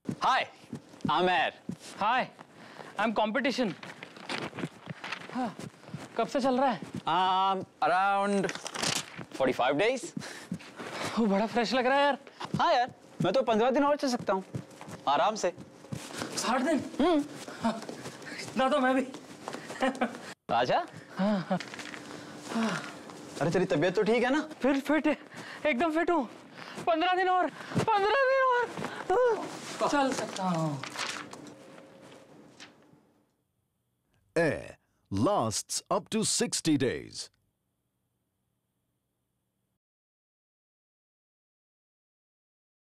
Hi, I'm Air. Hi, I'm Competition. हाँ, कब से चल रहा है? Around 45 days. वो बड़ा फ्रेश लग रहा है यार। हाँ यार, मैं तो 15 दिन और चल सकता हूँ, आराम से। 60 दिन? इतना तो मैं भी। राजा? अरे तेरी तबीयत तो ठीक है ना? फिर फिट है, एकदम फिट हूँ। 15 दिन और, 15 दिन और चल सकता हूँ। Air lasts up to 60 days.